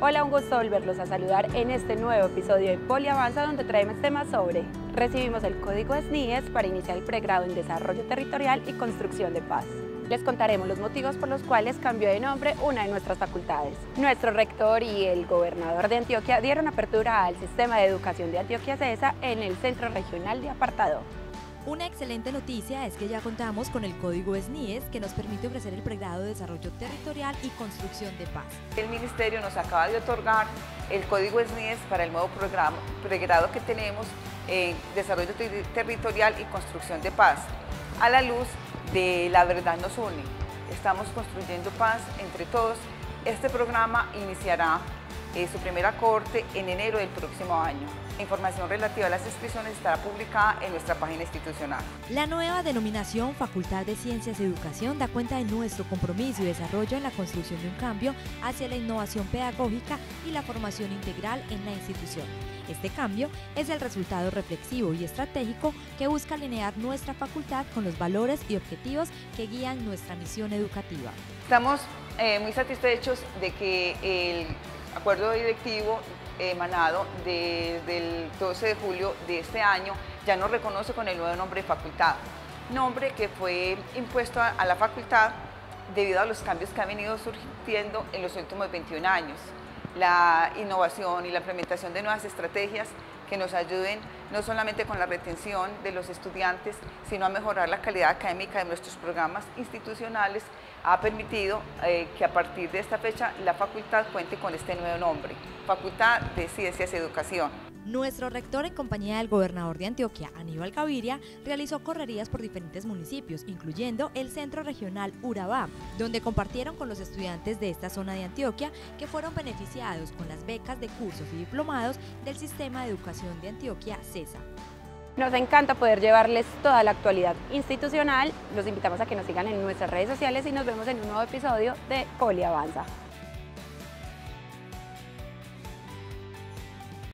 Hola, un gusto volverlos a saludar en este nuevo episodio de Poliavanza, donde traemos temas sobre recibimos el código SNIES para iniciar el pregrado en Desarrollo Territorial y Construcción de Paz. Les contaremos los motivos por los cuales cambió de nombre una de nuestras facultades. Nuestro rector y el gobernador de Antioquia dieron apertura al Sistema de Educación de Antioquia CESA en el Centro Regional de Apartadó. Una excelente noticia es que ya contamos con el código SNIES que nos permite ofrecer el pregrado de Desarrollo Territorial y Construcción de Paz. El Ministerio nos acaba de otorgar el código SNIES para el nuevo pregrado que tenemos en Desarrollo Territorial y Construcción de Paz, a la luz de La Verdad Nos Une. Estamos construyendo paz entre todos. Este programa iniciará su primera corte en enero del próximo año. La información relativa a las inscripciones estará publicada en nuestra página institucional. La nueva denominación Facultad de Ciencias y Educación da cuenta de nuestro compromiso y desarrollo en la construcción de un cambio hacia la innovación pedagógica y la formación integral en la institución. Este cambio es el resultado reflexivo y estratégico que busca alinear nuestra facultad con los valores y objetivos que guían nuestra misión educativa. Estamos muy satisfechos de que el acuerdo directivo emanado desde el 12 de julio de este año ya nos reconoce con el nuevo nombre de facultad, nombre que fue impuesto a la facultad debido a los cambios que han venido surgiendo en los últimos 21 años. La innovación y la implementación de nuevas estrategias que nos ayuden no solamente con la retención de los estudiantes, sino a mejorar la calidad académica de nuestros programas institucionales, ha permitido que a partir de esta fecha la facultad cuente con este nuevo nombre, Facultad de Ciencias y Educación. Nuestro rector, en compañía del gobernador de Antioquia, Aníbal Gaviria, realizó correrías por diferentes municipios, incluyendo el Centro Regional Urabá, donde compartieron con los estudiantes de esta zona de Antioquia que fueron beneficiados con las becas de cursos y diplomados del Sistema de Educación de Antioquia, CESA. Nos encanta poder llevarles toda la actualidad institucional. Los invitamos a que nos sigan en nuestras redes sociales y nos vemos en un nuevo episodio de Poliavanza.